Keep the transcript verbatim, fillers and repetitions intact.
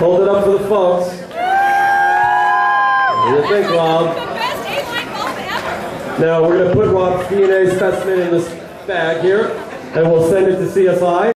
Hold it up for the folks. What do you think, Rob? Now we're going to put Rob's D N A specimen in this bag here, and we'll send it to C S I.